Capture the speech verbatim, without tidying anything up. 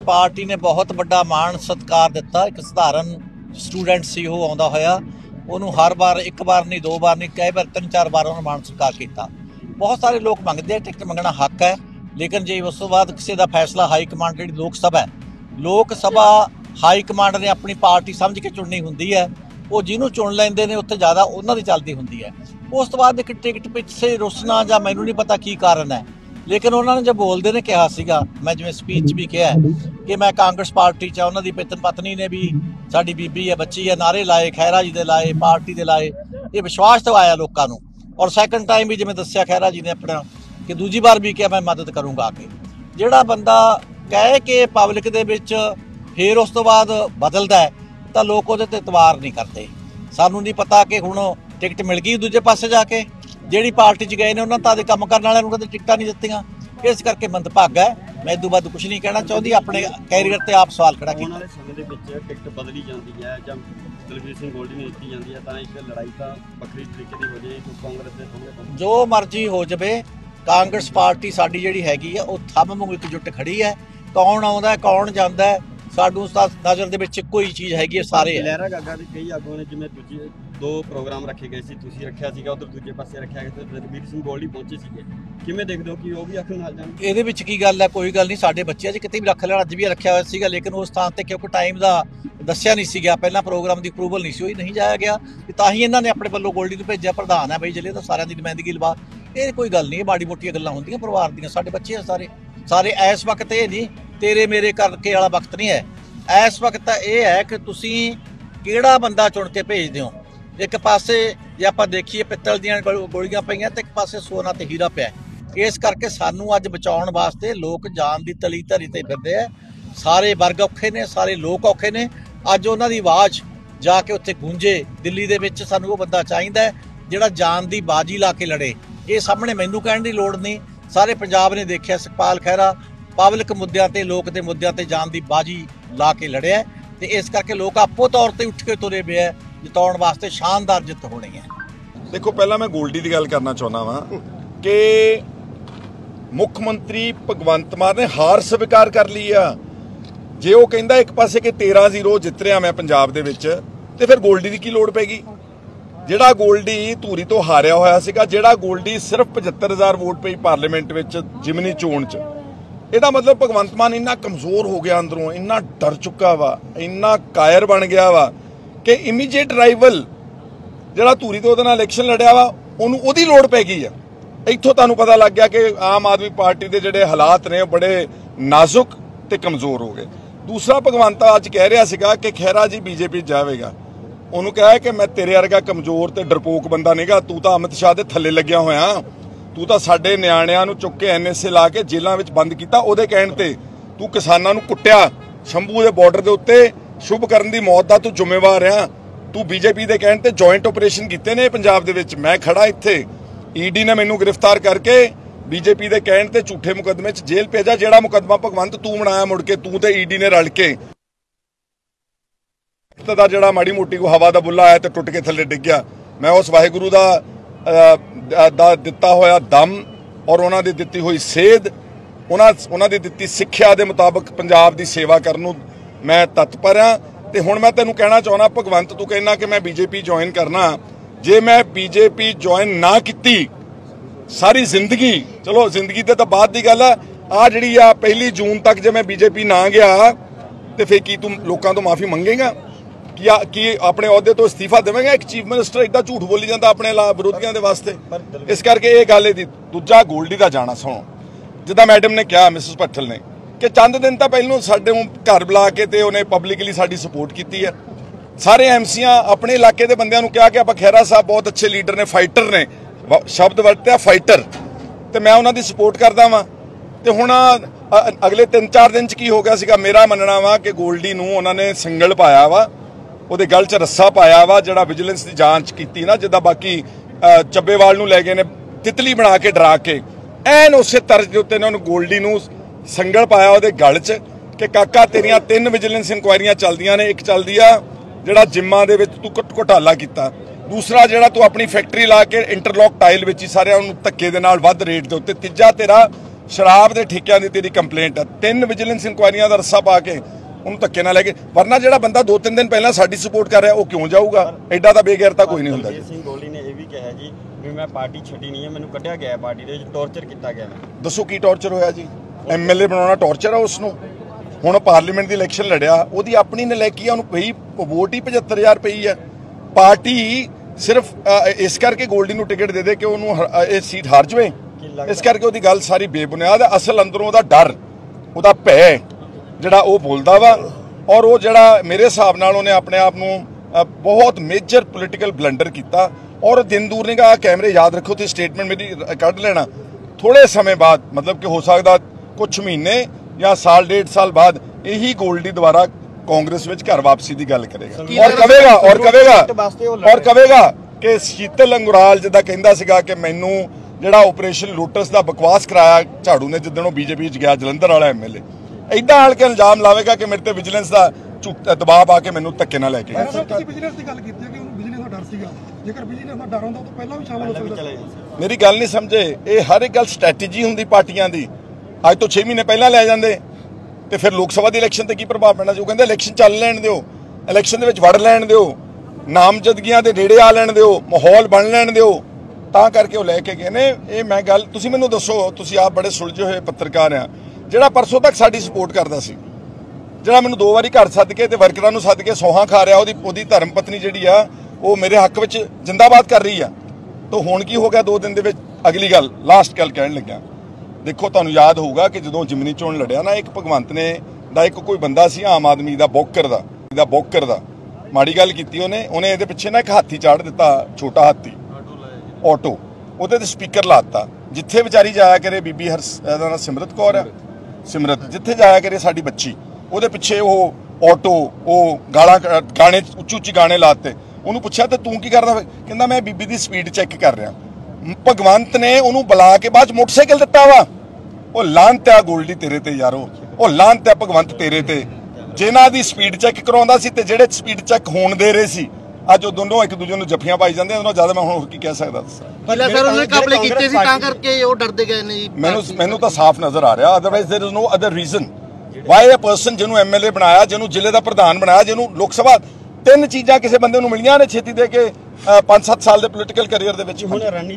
Party ने बहुत बड़ा मान सत्कार दिता। एक सधारण स्टूडेंट सी वो आउंदा होया उन्होंने हर बार एक बार नहीं दो बार नहीं कई बार तीन चार बार उन्होंने मान सत्कार किया। बहुत सारे लोग मंगते हैं, टिकट मंगना हक है, लेकिन जे उस तो बाद किसी का फैसला हाई कमांड जी लोक सभा है, लोक सभा हाई कमांड ने अपनी पार्टी समझ के चुननी होंगी है, वो जिन्होंने चुन लेंदे ने उत्थे ज़्यादा उन्होंने चलती होंगी है। उस तो बाद एक टिकट पिछे रुसना या मैनू नहीं पता की कारण है, लेकिन उन्होंने जो बोलते ने कहा सीगा, मैं जिवें स्पीच भी कहा कि मैं कांग्रेस पार्टी च उन्होंने पतन पत्नी ने भी साडी बीबी है बच्ची है नारे लाए, खैरा जी दे लाए, पार्टी दे लाए, ये विश्वास दवाया लोगों को। और सैकंड टाइम भी जिवें दस्सिया खैरा जी ने अपना कि दूजी बार भी क्या मैं मदद करूँगा आके। जिहड़ा बंदा कह के पब्लिक दे विच फिर उस तो बाद बदलदा है तो लोग उहदे ते इतबार नहीं करते। सानू नहीं पता कि हुण टिकट मिल गई दूजे पासे जाके, जिहड़ी पार्टी च गए ने उन्होंने तां दे काम करन वालिआं नूं कदे टिकटां नहीं दित्तियां, इस करके मंदभागा है। मैं इदों बाद कुछ नहीं कहना चाहुंदी, अपने कैरियर ते आप सवाल खड़ा कीता। आने समय दे विच टिकट बदली जाती है जां दलवीर सिंह गोल्डी ने दित्ती जाती है तां एक लड़ाई तां वक्री तरीके दी हो जाए तो कांग्रेस दे सामने जो मर्जी हो जाए, कांग्रेस पार्टी साडी जिहड़ी हैगी है वो थंब वांगू एकजुट खड़ी है। कौन आउंदा है कौन जांदा है साडू नज़र दे विच कोई चीज़ हैगी है, सारे लहरा गागा दे कई आगूआं ने जिवें दूजे दो प्रोग्राम रखे गए सी, तुसीं रखिया सीगा, उधर दूजे पासे रखिया गया ते दलवीर सिंह गोल्डी पहुंचे सीगे, किवें देखदे हो कि वो भी आखिर नाल जाण? ਇਹਦੇ ਵਿੱਚ ਕੀ ਗੱਲ ਹੈ, ਕੋਈ ਗੱਲ ਨਹੀਂ, ਸਾਡੇ ਬੱਚੇ ਅਜੇ ਕਿਤੇ ਵੀ ਰੱਖ ਲੈਣ, ਅੱਜ ਵੀ ਰੱਖਿਆ ਹੋਇਆ ਸੀਗਾ, ਲੇਕਿਨ ਉਸ ਥਾਂ ਤੇ ਕਿਉਂਕਿ ਟਾਈਮ ਦਾ ਦੱਸਿਆ ਨਹੀਂ ਸੀ ਗਿਆ, ਪਹਿਲਾਂ ਪ੍ਰੋਗਰਾਮ ਦੀ ਅਪਰੂਵਲ ਨਹੀਂ ਸੀ ਹੋਈ, ਨਹੀਂ ਜਾਇਆ ਗਿਆ, ਤਾਂ ਹੀ ਇਹਨਾਂ ਨੇ ਆਪਣੇ ਵੱਲੋਂ ਗੋਲਡੀ ਨੂੰ ਭੇਜਿਆ। ਪ੍ਰਧਾਨ ਹੈ ਬਈ ਜ਼ਿਲ੍ਹੇ ਦਾ, ਸਾਰਿਆਂ ਦੀ ਨੁਮਾਇੰਦਗੀ ਲਵਾ, ਇਹ ਕੋਈ ਗੱਲ ਨਹੀਂ, ਇਹ ਮਾੜੀ ਮੋਟੀਆਂ ਗੱਲਾਂ ਹੁੰਦੀਆਂ ਪਰਿਵਾਰ ਦੀਆਂ। ਸਾਡੇ ਬੱਚੇ ਆ ਸਾਰੇ ਸਾਰੇ ਇਸ ਵਕਤ ਇਹ ਨਹੀਂ ਤੇਰੇ ਮੇਰੇ ਕਰਕੇ ਵਾਲਾ ਵਕਤ ਨਹੀਂ ਹੈ, ਇਸ ਵਕਤ ਇਹ ਹੈ ਕਿ ਤੁਸੀਂ ਕਿਹੜਾ ਬੰਦਾ ਚੁਣ ਕੇ ਭੇਜਦੇ ਹੋ। ਇੱਕ ਪਾਸੇ ਜੇ ਆਪਾਂ ਦੇਖੀਏ ਪਿੱਤਲ ਦੀਆਂ ਗੋਲੀਆਂ ਪਈਆਂ ਤੇ ਇੱਕ ਪਾਸੇ ਸੋਨਾ ਤੇ ਹੀਰਾ ਪਿਆ, ਇਸ ਕਰਕੇ ਸਾਨੂੰ ਅੱਜ ਬਚਾਉਣ ਵਾਸਤੇ ਲੋਕ ਜਾਨ ਦੀ ਤਲੀ ਧਰੀ ਤੇ ਫਿਰਦੇ ਆ। ਸਾਰੇ ਵਰਗ ਔਖੇ ਨੇ, ਸਾਰੇ ਲੋਕ ਔਖੇ ਨੇ, ਅੱਜ ਉਹਨਾਂ ਦੀ ਆਵਾਜ਼ ਜਾ ਕੇ ਉੱਥੇ ਗੂੰਜੇ ਦਿੱਲੀ ਦੇ ਵਿੱਚ। ਸਾਨੂੰ ਉਹ ਬੰਦਾ ਚਾਹੀਦਾ ਜਿਹੜਾ ਜਾਨ ਦੀ ਬਾਜੀ ਲਾ ਕੇ ਲੜੇ। ਇਹ ਸਾਹਮਣੇ ਮੈਨੂੰ ਕਹਿਣ ਦੀ ਲੋੜ ਨਹੀਂ, ਸਾਰੇ ਪੰਜਾਬ ਨੇ ਦੇਖਿਆ ਸੁਖਪਾਲ ਖਹਿਰਾ ਪਬਲਿਕ ਮੁੱਦਿਆਂ ਤੇ ਲੋਕ ਦੇ ਮੁੱਦਿਆਂ ਤੇ ਜਾਨ ਦੀ ਬਾਜੀ ਲਾ ਕੇ ਲੜਿਆ, ਤੇ ਇਸ ਕਰਕੇ ਲੋਕ ਆਪੋ ਤੌਰ ਤੇ ਉੱਠ ਕੇ ਤੁਰੇ ਪਏ ਆ ਜਿਤਾਉਣ ਵਾਸਤੇ। ਸ਼ਾਨਦਾਰ ਜਿੱਤ ਹੋਣੀ ਹੈ। देखो पहला मैं गोल्डी की गल करना चाहना वा कि मुख मंत्री भगवंत मान ने हार स्वीकार कर ली आ। जे वो कहता एक पासे कि तेरह जीरो जित रहा मैं पंजाब दे विच, ते फिर गोल्डी की की लोड़ पैगी? जिहड़ा गोल्डी धूरी तो हारिया होया सीगा, जिहड़ा गोल्डी सिर्फ पचहत्तर हज़ार वोट पई पार्लीमेंट विच जिमनी चोण च, ਇਹਦਾ ਮਤਲਬ ਭਗਵੰਤ ਮਾਨ ਇੰਨਾ ਕਮਜ਼ੋਰ ਹੋ ਗਿਆ ਅੰਦਰੋਂ, ਇੰਨਾ ਡਰ ਚੁੱਕਾ ਵਾ, ਇੰਨਾ ਕਾਇਰ ਬਣ ਗਿਆ ਵਾ ਕਿ ਇਮੀਡੀਏਟ ਰਾਈਵਲ ਜਿਹੜਾ ਧੂਰੀ ਤੋਂ ਉਹਦੇ ਨਾਲ ਇਲੈਕਸ਼ਨ ਲੜਿਆ ਵਾ ਉਹਨੂੰ ਉਹਦੀ ਲੋੜ ਪੈ ਗਈ ਆ। ਇੱਥੋਂ ਤੁਹਾਨੂੰ ਪਤਾ ਲੱਗ ਗਿਆ ਕਿ ਆਮ ਆਦਮੀ ਪਾਰਟੀ ਦੇ ਜਿਹੜੇ ਹਾਲਾਤ ਨੇ ਉਹ ਬੜੇ ਨਾਜ਼ੁਕ ਤੇ ਕਮਜ਼ੋਰ ਹੋ ਗਏ। ਦੂਸਰਾ ਭਗਵੰਤ ਅੱਜ ਕਹਿ ਰਿਹਾ ਸੀਗਾ ਕਿ ਖਹਿਰਾ ਜੀ ਬੀਜੇਪੀ ਜਾਵੇਗਾ, ਉਹਨੂੰ ਕਿਹਾ ਕਿ ਮੈਂ ਤੇਰੇ ਵਰਗਾ ਕਮਜ਼ੋਰ ਤੇ ਡਰਪੋਕ ਬੰਦਾ ਨਹੀਂਗਾ, ਤੂੰ ਤਾਂ ਅਮਿਤ ਸ਼ਾਹ ਦੇ ਥੱਲੇ ਲੱਗਿਆ ਹੋਇਆ, ਤੂੰ ਤਾਂ ਸਾਡੇ ਨਿਆਣਿਆਂ ਨੂੰ ਚੁੱਕ ਕੇ ਐਨ ਐਸ ਏ ਲਾ ਕੇ ਜੇਲ੍ਹਾਂ ਵਿੱਚ ਬੰਦ ਕੀਤਾ, ਉਹਦੇ ਕਹਿਣ ਤੇ ਤੂੰ ਕਿਸਾਨਾਂ ਨੂੰ ਕੁੱਟਿਆ, ਸ਼ੰਭੂ ਦੇ ਬਾਰਡਰ ਦੇ ਉੱਤੇ ਸ਼ੁਭ ਕਰਨ ਦੀ ਮੌਤ ਦਾ ਤੂੰ ਜ਼ਿੰਮੇਵਾਰ ਆ, ਤੂੰ ਬੀਜੇਪੀ ਦੇ ਕਹਿਣ ਤੇ ਜੁਆਇੰਟ ਆਪਰੇਸ਼ਨ ਕੀਤੇ ਨੇ ਪੰਜਾਬ ਦੇ ਵਿੱਚ, ਮੈਂ ਖੜਾ ਇੱਥੇ, ਈਡੀ ਨੇ ਮੈਨੂੰ ਗ੍ਰਿਫਤਾਰ ਕਰਕੇ ਬੀਜੇਪੀ ਦੇ ਕਹਿਣ ਤੇ ਝੂਠੇ ਮੁਕੱਦਮੇ 'ਚ ਜੇਲ੍ਹ ਭੇਜਿਆ, ਜਿਹੜਾ ਮੁਕੱਦਮਾ ਭਗਵੰਤ ਤੂੰ ਬਣਾਇਆ ਮੁੜ ਕੇ, ਤੂੰ ਤੇ ਈਡੀ ਨੇ ਰਲ ਕੇ। ਦਾ ਜਿਹੜਾ ਮਾੜੀ ਮੋਟੀ ਕੋ ਹਵਾ ਦਾ ਬੁੱਲਾ ਆਇਆ ਤੇ ਟੁੱਟ ਕੇ ਥੱਲੇ ਡਿੱਗ ਗਿਆ। ਮੈਂ ਉਸ ਵਾਹਿਗੁਰੂ ਦਾ ਦਾ ਦਿੱਤਾ ਹੋਇਆ ਦਮ ਔਰ ਉਹਨਾਂ ਦੀ ਦਿੱਤੀ ਹੋਈ ਸੇਧ, ਉਹਨਾਂ ਉਹਨਾਂ ਦੀ ਦਿੱਤੀ ਸਿੱਖਿਆ ਦੇ ਮੁਤਾਬਕ ਪੰਜਾਬ ਦੀ ਸੇਵਾ ਕਰਨ ਨੂੰ ਮੈਂ ਤਤਪਰ ਹਾਂ। ਤੇ ਹੁਣ ਮੈਂ ਤੈਨੂੰ ਕਹਿਣਾ ਚਾਹੁੰਦਾ ਭਗਵੰਤ, ਤੂੰ ਕਹਿਣਾ ਕਿ ਮੈਂ ਬੀਜੇਪੀ ਜੁਆਇਨ ਕਰਨਾ, ਜੇ ਮੈਂ ਬੀਜੇਪੀ ਜੁਆਇਨ ਨਾ ਕੀਤੀ ਸਾਰੀ ਜ਼ਿੰਦਗੀ, ਚਲੋ ਜ਼ਿੰਦਗੀ ਤੇ ਤਾਂ ਬਾਅਦ ਦੀ ਗੱਲ ਆ, ਆ ਜਿਹੜੀ ਆ ਪਹਿਲੀ ਜੂਨ ਤੱਕ ਜੇ ਮੈਂ ਬੀਜੇਪੀ ਨਾ ਗਿਆ ਤੇ ਫਿਰ ਕੀ ਤੂੰ ਲੋਕਾਂ ਤੋਂ ਮਾਫੀ ਮੰਗੇਗਾ ਕਿ ਕੀ ਆਪਣੇ ਅਹੁਦੇ ਤੋਂ ਅਸਤੀਫਾ ਦੇਵੇਂਗਾ? ਇੱਕ ਚੀਫ ਮਿਨਿਸਟਰ ਇੱਦਾਂ ਝੂਠ ਬੋਲੀ ਜਾਂਦਾ ਆਪਣੇ ਵਿਰੋਧੀਆਂ ਦੇ ਵਾਸਤੇ। ਇਸ ਕਰਕੇ ਇਹ ਗੱਲ ਇਹਦੀ। ਦੂਜਾ ਗੋਲਡੀ ਦਾ ਜਾਣਾ, ਸੁਣੋ, ਜਿੱਦਾਂ ਮੈਡਮ ਨੇ ਕਿਹਾ ਮਿਸਿਸ ਭੱਠਲ ਨੇ ਕਿ ਚੰਦ ਦਿਨ ਤਾਂ ਪਹਿਲੋਂ ਸਾਡੇ ਘਰ ਬੁਲਾ ਕੇ ਤੇ ਉਹਨੇ ਪਬਲਿਕਲੀ ਸਾਡੀ ਸਪੋਰਟ ਕੀਤੀ ਹੈ। ਸਾਰੇ ਐਮਸੀਆਂ ਆਪਣੇ ਇਲਾਕੇ ਦੇ ਬੰਦਿਆਂ ਨੂੰ ਕਿਹਾ ਕਿ ਆਪਾਂ ਖਹਿਰਾ ਸਾਹਿਬ ਬਹੁਤ ਅੱਛੇ ਲੀਡਰ ਨੇ, ਫਾਈਟਰ ਨੇ, ਸ਼ਬਦ ਵਰਤਿਆ ਫਾਈਟਰ, ਤੇ ਮੈਂ ਉਹਨਾਂ ਦੀ ਸਪੋਰਟ ਕਰਦਾ ਵਾਂ। ਤੇ ਹੁਣ ਅਗਲੇ ਤਿੰਨ ਚਾਰ ਦਿਨ 'ਚ ਕੀ ਹੋ ਗਿਆ ਸੀਗਾ, ਮੇਰਾ ਮੰਨਣਾ ਵਾ ਕਿ ਗੋਲਡੀ ਨੂੰ ਉਹਨਾਂ ਨੇ ਸੰਗਲ ਪਾਇਆ ਵਾ, ਉਹਦੇ ਗਲ 'ਚ ਰੱਸਾ ਪਾਇਆ ਵਾ, ਜਿਹੜਾ ਵਿਜੀਲੈਂਸ ਦੀ ਜਾਂਚ ਕੀਤੀ ਨਾ, ਜਿੱਦਾਂ ਬਾਕੀ ਚੱਬੇਵਾਲ ਨੂੰ ਲੈ ਗਏ ਨੇ ਤਿਤਲੀ ਬਣਾ ਕੇ ਡਰਾ ਕੇ, ਐਨ ਉਸੇ ਤਰਜ਼ ਦੇ ਉੱਤੇ ਇਹਨਾਂ ਨੂੰ ਗੋਲਡੀ ਨੂੰ ਸੰਗਲ ਪਾਇਆ ਉਹਦੇ ਗਲ 'ਚ ਕਿ ਕਾਕਾ ਤੇਰੀਆਂ ਤਿੰਨ ਵਿਜੀਲੈਂਸ ਇਨਕੁਆਇਰੀਆਂ ਚੱਲਦੀਆਂ ਨੇ, ਇੱਕ ਚੱਲਦੀ ਆ ਜਿਹੜਾ ਜਿੰਮਾਂ ਦੇ ਵਿੱਚ ਤੂੰ ਘੁਟਾਲਾ ਕੀਤਾ, ਦੂਸਰਾ ਜਿਹੜਾ ਤੂੰ ਆਪਣੀ ਫੈਕਟਰੀ ਲਾ ਕੇ ਇੰਟਰਲੌਕ ਟਾਈਲ ਵਿੱਚ ਹੀ ਸਾਰਿਆਂ ਨੂੰ ਧੱਕੇ ਦੇ ਨਾਲ ਵੱਧ ਰੇਟ ਦੇ ਉੱਤੇ, ਤੀਜਾ ਤੇਰਾ ਸ਼ਰਾਬ ਦੇ ਠੇਕਿਆਂ ਦੀ ਤੇਰੀ ਕੰਪਲੇਂਟ ਆ, ਤਿੰਨ ਵਿਜੀਲੈਂਸ ਇਨਕੁਆਇਰੀਆਂ ਦਾ ਰੱਸਾ ਪਾ ਕੇ ਉਹਨੂੰ ਧੱਕੇ ਨਾਲ ਲੈ ਕੇ, ਵਰਨਾ ਜਿਹੜਾ ਬੰਦਾ ਦੋ ਤਿੰਨ ਦਿਨ ਪਹਿਲਾਂ ਸਾਡੀ ਸਪੋਰਟ ਕਰ ਰਿਹਾ ਉਹ ਕਿਉਂ ਜਾਊਗਾ? ਐਡਾ ਤਾਂ ਬੇਗੈਰਤਾ ਕੋਈ ਨਹੀਂ ਹੁੰਦਾ ਜੀ। ਸਿੰਘ ਗੋਲਡੀ ਨੇ ਇਹ ਵੀ ਕਿਹਾ ਜੀ ਵੀ ਮੈਂ ਪਾਰਟੀ ਛੱਡੀ ਨਹੀਂ ਹੈ, ਮੈਨੂੰ ਕੱਢਿਆ ਗਿਆ ਪਾਰਟੀ ਦੇ ਵਿੱਚ, ਟੌਰਚਰ ਕੀਤਾ ਗਿਆ। ਦੱਸੋ ਕੀ ਟੌਰਚਰ ਹੋਇਆ ਜੀ? ਐਮਐਲਏ ਬਣਾਉਣਾ ਟੌਰਚਰ ਆ ਉਸ ਨੂੰ? ਹੁਣ ਪਾਰਲੀਮੈਂਟ ਦੀ ਇਲੈਕਸ਼ਨ ਲੜਿਆ, ਉਹਦੀ ਆਪਣੀ ਨਲਾਇਕੀ ਆ, ਉਹਨੂੰ ਪਈ ਵੋਟ ਹੀ ਪਝੱਤਰ ਹਜ਼ਾਰ ਪਈ ਆ। ਪਾਰਟੀ ਸਿਰਫ ਇਸ ਕਰਕੇ ਗੋਲਡੀ ਨੂੰ ਟਿਕਟ ਦੇ ਦੇ ਕਿ ਉਹਨੂੰ ਇਹ ਸੀਟ ਹਾਰ ਜਾਵੇ, ਇਸ ਕਰਕੇ ਉਹਦੀ ਗੱਲ ਸਾਰੀ ਬੇਬੁਨਿਆਦ ਹੈ। ਅਸਲ ਅੰਦਰੋਂ ਉਹਦਾ ਡਰ, ਉਹਦਾ ਭੈ ਜਿਹੜਾ ਉਹ ਬੋਲਦਾ ਵਾ, ਔਰ ਉਹ ਜਿਹੜਾ ਮੇਰੇ ਹਿਸਾਬ ਨਾਲ ਉਹਨੇ ਆਪਣੇ ਆਪ ਨੂੰ ਬਹੁਤ ਮੇਜਰ ਪੋਲੀਟੀਕਲ ਬਲੰਡਰ ਕੀਤਾ। ਔਰ ਦਿਨ ਦੂਰ ਨਹੀਂ ਗਾ, ਕੈਮਰੇ ਯਾਦ ਰੱਖੋ ਤੇ ਸਟੇਟਮੈਂਟ ਮੇਰੀ ਕੱਢ ਲੈਣਾ ਥੋੜੇ ਸਮੇਂ ਬਾਅਦ, ਮਤਲਬ ਕਿ ਹੋ ਸਕਦਾ ਕੁਝ ਮਹੀਨੇ ਜਾਂ ਸਾਲ ਡੇਢ ਸਾਲ ਬਾਅਦ ਇਹੀ ਗੋਲਡੀ ਦੁਬਾਰਾ ਕਾਂਗਰਸ ਵਿੱਚ ਘਰ ਵਾਪਸੀ ਦੀ ਗੱਲ ਕਰੇਗਾ ਔਰ ਕਵੇਗਾ ਔਰ ਕਵੇਗਾ ਔਰ ਕਵੇਗਾ ਕਿ ਸ਼ੀਤਲ ਅੰਗੁਰਾਲ ਜਿੱਦਾਂ ਕਹਿੰਦਾ ਸੀਗਾ ਕਿ ਮੈਨੂੰ ਜਿਹੜਾ ਆਪਰੇਸ਼ਨ ਲੋਟਸ ਦਾ ਬਕਵਾਸ ਕਰਾਇਆ ਝਾੜੂ ਨੇ ਜਿੱਦਣ ਉਹ ਬੀਜੇਪੀ 'ਚ ਗਿਆ, ਜਲੰਧਰ ਵਾਲਾ ਐਮਐਲਏ, ਇਦਾਂ ਆਲ ਕੇ ਇਲਜ਼ਾਮ ਲਾਵੇਗਾ ਕਿ ਮੇਰੇ ਤੇ ਵਿਜੀਲੈਂਸ ਦਾ ਦਬਾਅ ਪਾ ਕੇ ਮੈਨੂੰ ਧੱਕੇ ਨਾਲ ਲੈ ਕੇ ਤੁਸੀਂ ਵਿਜੀਲੈਂਸ ਦੀ ਗੱਲ ਕੀਤੀ ਹੈ ਕਿ ਉਹਨੂੰ ਬਿਜਲੀ ਦਾ ਡਰ ਸੀਗਾ, ਜੇਕਰ ਬਿਜਲੀ ਦਾ ਡਰ ਹੁੰਦਾ ਤਾਂ ਪਹਿਲਾਂ ਵੀ ਸ਼ਾਮਲ ਹੋ ਸਕਦਾ। ਮੇਰੀ ਗੱਲ ਨਹੀਂ ਸਮਝੇ, ਇਹ ਹਰ ਇੱਕ ਗੱਲ ਸਟ੍ਰੈਟੇਜੀ ਹੁੰਦੀ ਪਾਰਟੀਆਂ ਦੀ। ਅੱਜ ਤੋਂ ਛੇ ਮਹੀਨੇ ਪਹਿਲਾਂ ਲੈ ਜਾਂਦੇ ਤੇ ਫਿਰ ਲੋਕ ਸਭਾ ਦੀ ਇਲੈਕਸ਼ਨ ਤੇ ਕੀ ਪ੍ਰਭਾਵ ਪੈਣਾ ਸੀ? ਉਹ ਕਹਿੰਦੇ ਇਲੈਕਸ਼ਨ ਚੱਲ ਲੈਣ ਦਿਓ, ਇਲੈਕਸ਼ਨ ਦੇ ਵਿੱਚ ਵੜ ਲੈਣ ਦਿਓ, ਨਾਮਜ਼ਦਗੀਆਂ ਦੇ ਨੇੜੇ ਆ ਲੈਣ ਦਿਓ, ਮਾਹੌਲ ਬਣ ਲੈਣ ਦਿਓ, ਤਾਂ ਕਰਕੇ ਉਹ ਲੈ ਕੇ ਗਏ ਨੇ। ਇਹ ਮੈਂ ਗੱਲ, ਤੁਸੀਂ ਮੈਨੂੰ ਦੱਸੋ, ਤੁਸੀਂ ਆਪ ਬੜੇ ਸੁਲਝੇ ਹੋਏ ਪੱਤਰਕਾਰ ਆ, ਜਿਹੜਾ ਪਰਸੋਂ ਤੱਕ ਸਾਡੀ ਸਪੋਰਟ ਕਰਦਾ ਸੀ, ਜਿਹੜਾ ਮੈਨੂੰ ਦੋ ਵਾਰੀ ਘਰ ਸੱਦ ਕੇ ਤੇ ਵਰਕਰਾਂ ਨੂੰ ਸੱਦ ਕੇ ਸੌਹਾਂ ਖਾ ਰਿਹਾ, ਉਹਦੀ ਉਹਦੀ ਧਰਮ ਪਤਨੀ ਜਿਹੜੀ ਆ ਉਹ ਮੇਰੇ ਹੱਕ ਵਿੱਚ ਜਿੰਦਾਬਾਦ ਕਰ ਰਹੀ ਆ, ਤਾਂ ਹੁਣ ਕੀ ਹੋ ਗਿਆ ਦੋ ਦਿਨ ਦੇ ਵਿੱਚ? ਅਗਲੀ ਗੱਲ, ਲਾਸਟ ਗੱਲ ਕਹਿਣ ਲੱਗਿਆ, ਦੇਖੋ ਤੁਹਾਨੂੰ ਯਾਦ ਹੋਊਗਾ ਕਿ ਜਦੋਂ ਜਿਮਨੀ ਚੋਣ ਲੜਿਆ ਨਾ, ਇੱਕ ਭਗਵੰਤ ਨੇ ਦਾ ਇੱਕ ਕੋਈ ਬੰਦਾ ਸੀ ਆਮ ਆਦਮੀ ਦਾ, ਬੋਕਰ ਦਾ ਦਾ ਬੋਕਰ ਦਾ ਮਾੜੀ ਗੱਲ ਕੀਤੀ ਉਹਨੇ ਉਹਨੇ ਇਹਦੇ ਪਿੱਛੇ ਨਾ ਇੱਕ ਹਾਥੀ ਚਾੜ ਦਿੱਤਾ, ਛੋਟਾ ਹਾਥੀ ਆਟੋ, ਉਹਦੇ ਤੇ ਸਪੀਕਰ ਲਾਤਾ, ਜਿੱਥੇ ਵਿਚਾਰੀ ਜਾਇਆ ਕਰੇ ਬੀਬੀ ਹਰ ਇਹਦਾ ਨਾਂ ਸਿਮਰਤ ਕੌਰ ਆ, ਸਿਮਰਤ ਜਿੱਥੇ ਜਾਇਆ ਕਰੇ ਸਾਡੀ ਬੱਚੀ, ਉਹਦੇ ਪਿੱਛੇ ਉਹ ਆਟੋ, ਉਹ ਗਾਲਾਂ ਗਾਣੇ ਉੱਚੀ ਉੱਚੀ ਗਾਣੇ ਲਾਤੇ। ਉਹਨੂੰ ਪੁੱਛਿਆ ਤੇ ਤੂੰ ਕੀ ਕਰਦਾ? ਕਹਿੰਦਾ ਮੈਂ ਬੀਬੀ ਦੀ ਸਪੀਡ ਚੈੱਕ ਕਰ ਰਿਹਾ। ਭਗਵੰਤ ਨੇ ਉਹਨੂੰ ਬੁਲਾ ਕੇ ਬਾਅਦ ਮੋਟਰਸਾਈਕਲ ਦਿੱਤਾ ਵਾ। ਉਹ ਲਾਂਤ ਆ ਗੋਲਡੀ ਤੇਰੇ ਤੇ ਯਾਰੋ, ਉਹ ਲਾਂਤ ਆ ਭਗਵੰਤ ਤੇਰੇ ਤੇ, ਜਿਨ੍ਹਾਂ ਦੀ ਸਪੀਡ ਚੈੱਕ ਕਰਾਉਂਦਾ ਸੀ ਤੇ ਜਿਹੜੇ ਸਪੀਡ ਚੈੱਕ ਹੋਣ ਦੇ ਰਹੇ ਸੀ, ਅੱਜ ਉਹ ਦੋਨੋਂ ਇੱਕ ਦੂਜੇ ਨੂੰ ਜੱਫੀਆਂ ਪਾਈ ਜਾਂਦੇ। ਉਹਨਾਂ ਜ਼ਿਆਦਾ ਮੈਂ ਹੁਣ ਕੀ ਕਹਿ ਸਕਦਾ? ਪਹਿਲਾਂ ਸਰ ਉਹਨੇ ਕਾਬਲੇ ਕੀਤੇ ਸੀ ਤਾਂ ਕਰਕੇ ਉਹ ਡਰਦੇ ਗਏ ਨੇ ਜੀ। ਮੈਨੂੰ ਮੈਨੂੰ ਤਾਂ ਸਾਫ਼ ਨਜ਼ਰ ਆ ਰਿਹਾ, otherwise there is no other reason why a person ਜਿਹਨੂੰ ਐਮਐਲਏ ਬਣਾਇਆ, ਜਿਹਨੂੰ ਜ਼ਿਲ੍ਹੇ ਦਾ ਪ੍ਰਧਾਨ ਬਣਾਇਆ, ਜਿਹਨੂੰ ਲੋਕ ਸਭਾ, ਤਿੰਨ ਚੀਜ਼ਾਂ ਕਿਸੇ ਬੰਦੇ ਨੂੰ ਮਿਲੀਆਂ ਨੇ ਛੇਤੀ ਦੇ ਕੇ ਪੰਜ ਸੱਤ ਸਾਲ ਦੇ ਪੋਲੀਟੀਕਲ ਕੈਰੀਅਰ ਦੇ ਵਿੱਚ। ਹੁਣ